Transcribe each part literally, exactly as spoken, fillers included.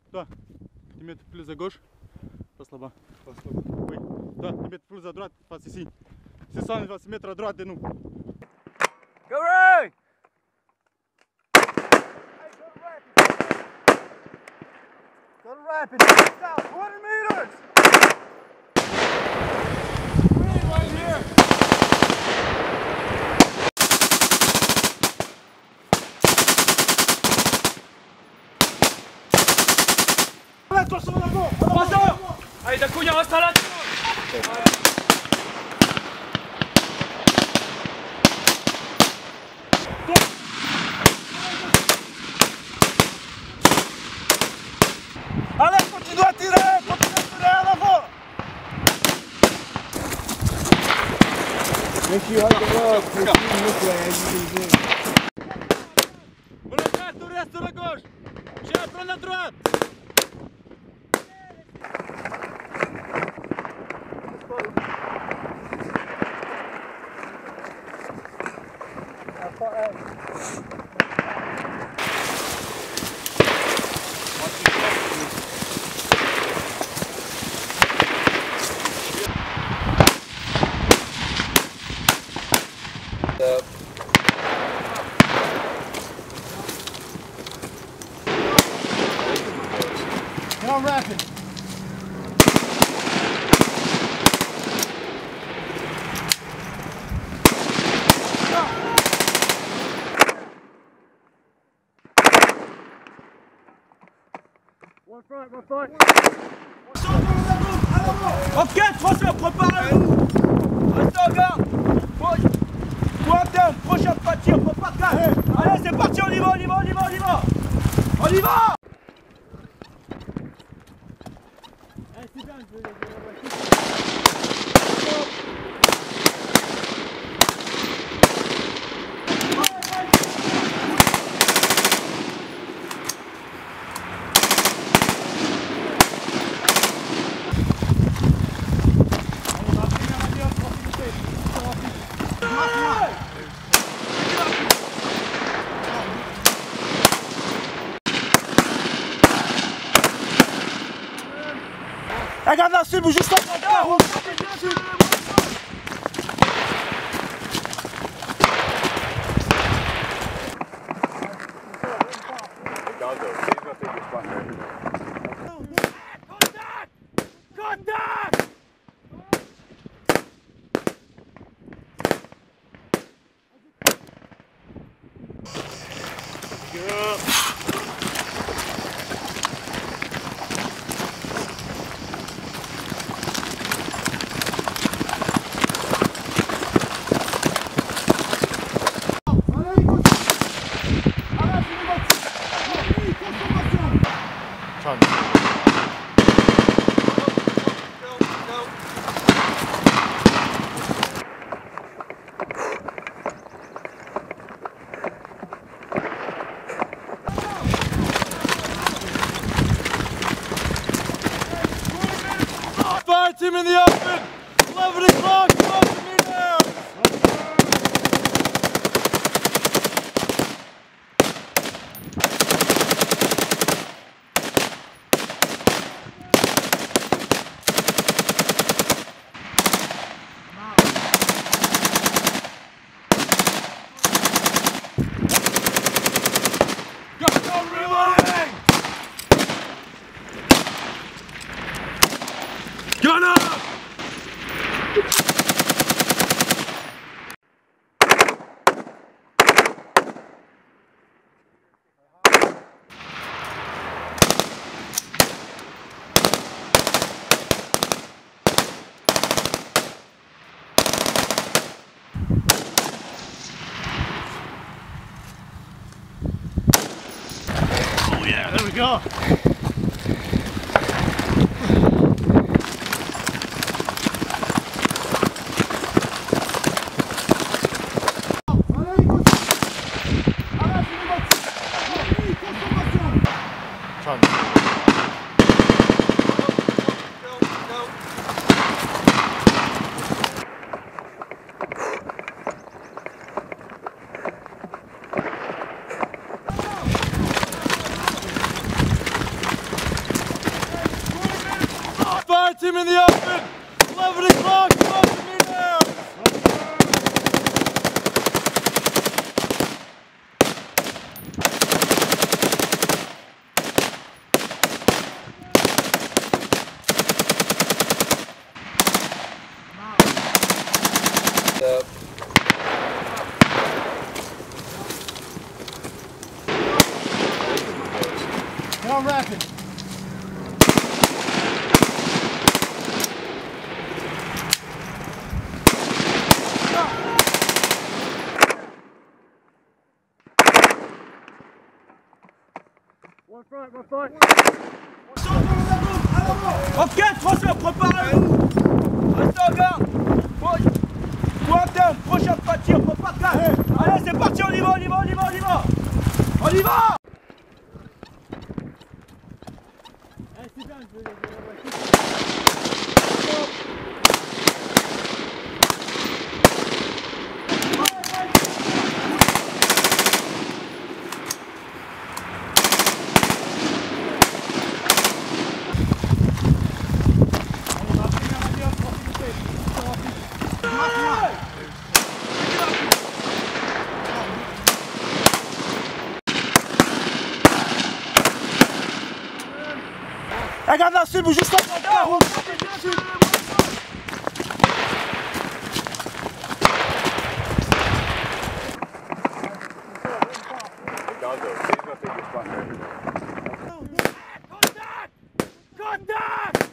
Toi, tu mets plus à gauche. Passe là-bas. Passe là-bas. Oui. Toi, tu mets plus à droite. Passe ici. C'est ça, il va se mettre à droite de nous. Go right! Go rapid! South, twenty meters! Right here! Attention en avant! trois heures! Allez, d'un coup, il reste à là! Allez, continue à tirer! Continue à tirer à l'avant! Make sure you hug the rope. Proceed this way as you can do. Бросай, tu restes sur la gauche. J'ai à prendre la droite. Now rapid. One front, one front. Ok, François, préparez-vous. Restez en garde. Point prochain pas de tir, faut pas de casse. Allez, c'est parti, on y va, on y va, on y va, on y va. On y va. Regarde la cible juste en bas. Contact! Fire team in the open! eleven o'clock, twelve meters! Go, go, reloading! Gun up! Oh yeah, there we go. Team in the open! eleven o'clock, come to me now! Up. Now rapid. One front, one front. Ok, transfert, préparez-vous. Restez en garde. Point terme, prochain pas de tir, faut pas de casse. Allez, c'est parti, on y va, on y va, on y va, on y va. On y va. Regarde la cible juste en bas de la route. Contact!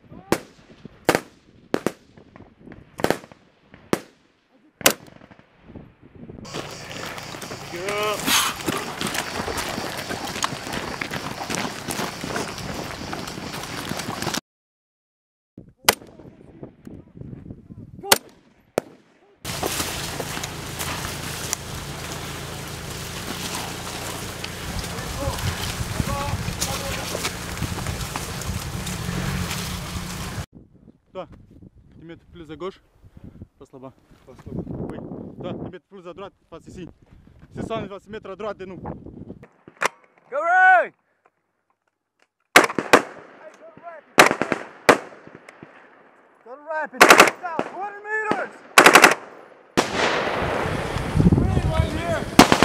Toi, tu mets plus à gauche, passe là-bas. Passe là-bas. Oui. Toi, tu mets plus à droite, passe ici. C'est ça, il va se mettre à droite de nous. Go Ray! Go rapid, south, twenty meters! Right here!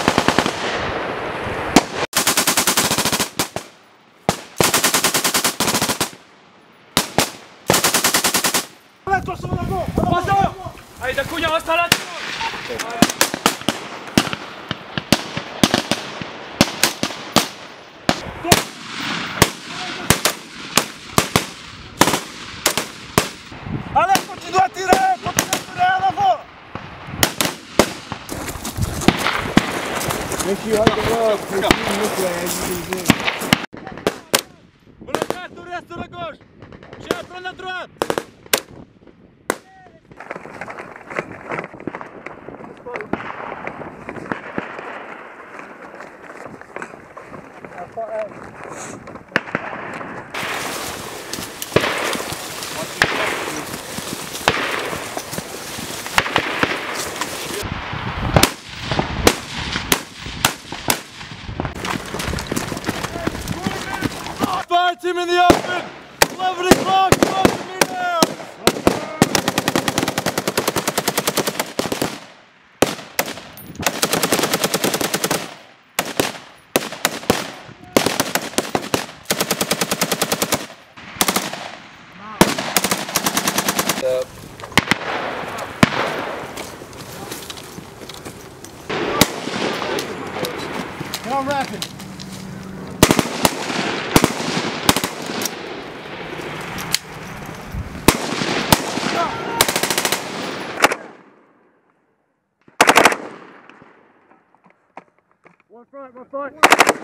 Attention en avant! Attention! Allez, d'un coup, il reste à la. Allez, continue à tirer! Continue à tirer à l'avant! Make you hug the rock. Proceed this way as you can see. On le garde, on reste sur la gauche! J'ai prendre la droite! Fire team in the open! eleven o'clock, come to me now! Up. Now rapid. One front, one front.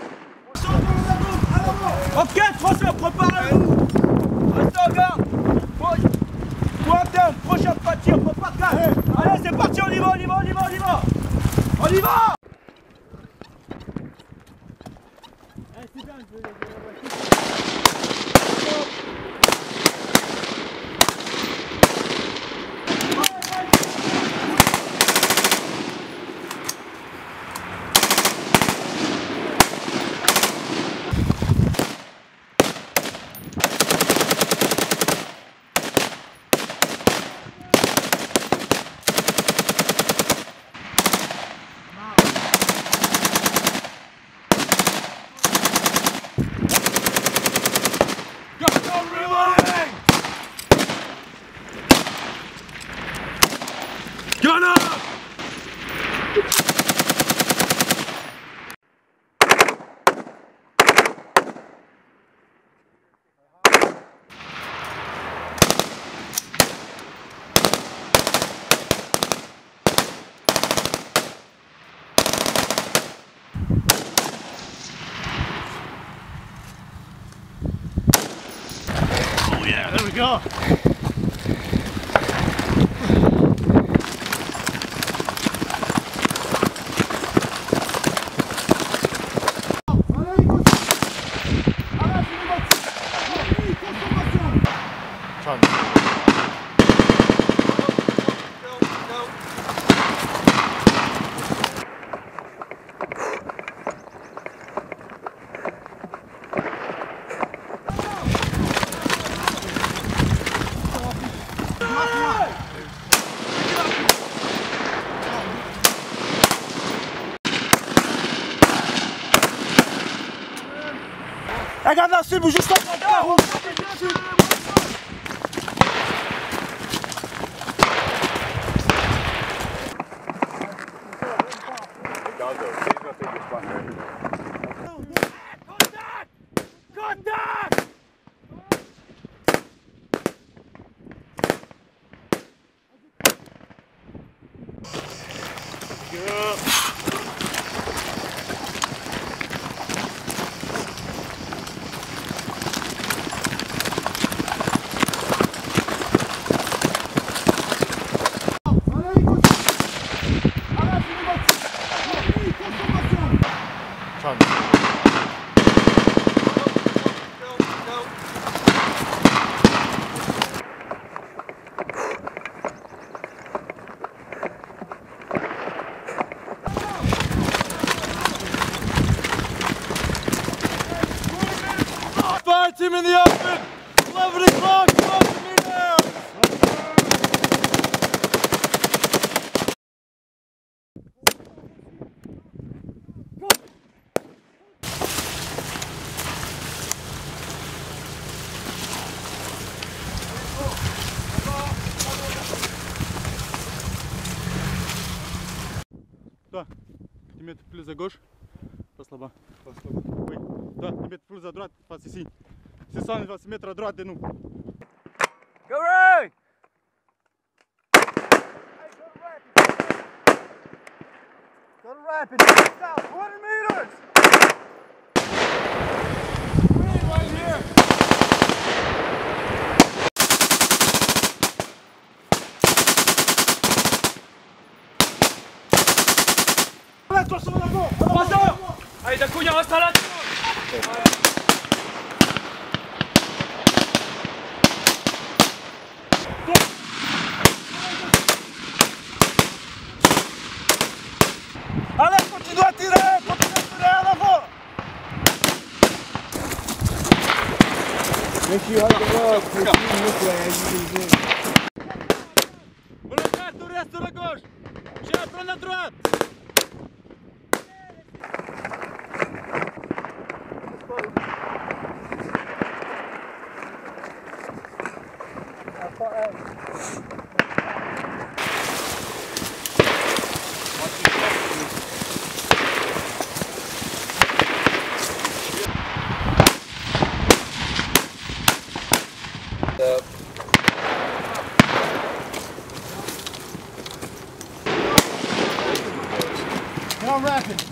Ok, transfert, préparez-vous. Restez en garde. Point terme, prochain pas de tir, faut pas de casse. Allez, c'est parti, on y va, on y va, on y va, on y va. On y va. Yeah, there we go. Regarde la cible juste en bas. Contact! Fire team in the open! eleven o'clock, twelve meters! Toi, dix mètres plus à gauche, passe là-bas. Passe là-bas. Oui. Toi, dix mètres plus à droite, passe ici. six cent vingt mètres à droite de nous. Go right! Go to rapid! South, twenty meters! Right here! Attention en avant! Attention! Allez, d'un coup, il y a un installation! Allez, continue à tirer! Continue à tirer à l'avant! Make sure you hug the rope. Proceed this way as you can do. Bloqueur, tu restes sur la gauche. J'ai prends la droite. Now rapid.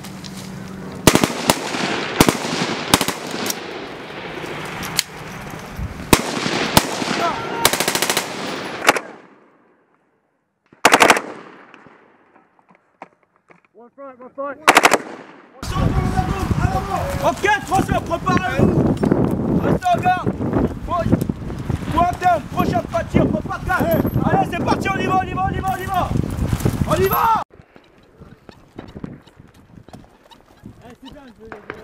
One front, one front. Ok, transfert, préparez-vous. Restez en garde. Point terme, prochain pas de tir, faut pas de casse. Allez, c'est parti, on y va, on y va, on y va, on y va. On y va. Allez, c'est bien, je vais